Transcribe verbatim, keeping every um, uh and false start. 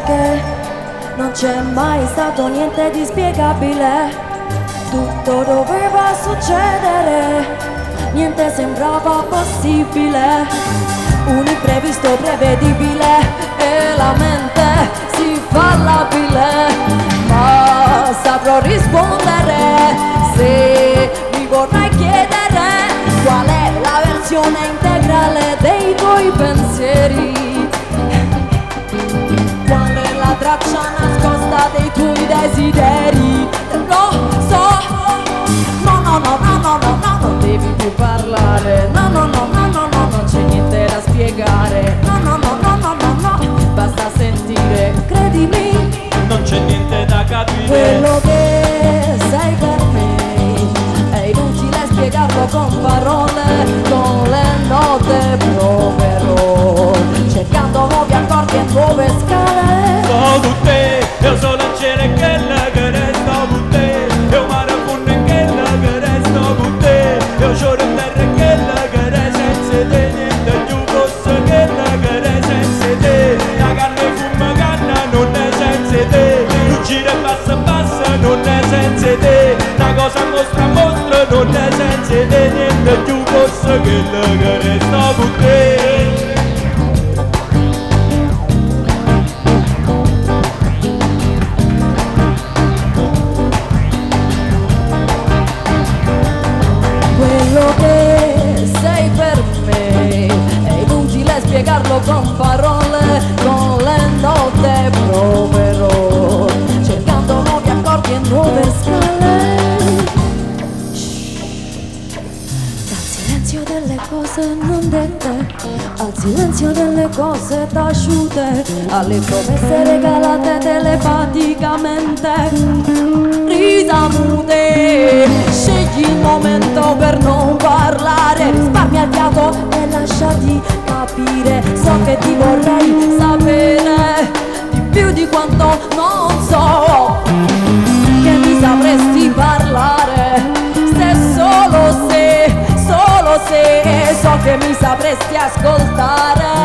che non c'è mai stato niente di spiegabile, tutto doveva succedere, niente sembrava possibile, un imprevisto prevedibile e la mente si fa labile, ma saprò rispondere se mi vorrai chiedere qual è la versione integrale dei tuoi pensieri, qual è la traccia nascosta dei tuoi desideri. Lo so, no no no no no no no, non devi più parlare, no no no no no no, non c'è niente da spiegare, no no no no no no no, basta sentire, credimi, non c'è niente da capire. Quello che sei per me è inutile spiegarlo con parole, con le note proverò, cercando nuovi accordi e nuove scale. So con te, io sono il cielo e quella che resto con te, io mare a fondo e quella che resto con te, io giuro in terra e quella che resto senza te, niente più fosse quella che resto senza te, la canna e fuma canna non è senza te, tu gira e passa e passa non è senza te, una cosa mostra mostra non è senza te, niente più fosse quella che resto con te. Quello che sei per me è inutile spiegarlo con parole, con le note proverò, cercando nuovi accordi e nuove scale. Dal silenzio delle cose non dette, al silenzio delle cose taciute, alle promesse regalate telepaticamente, risamute, scegli il momento per non parlare, risparmia il fiato e lasciati capire, so che ti vorrei sapere di più di quanto non so, che mi sapresti parlare, se solo se, solo se, so che mi sapresti ascoltare.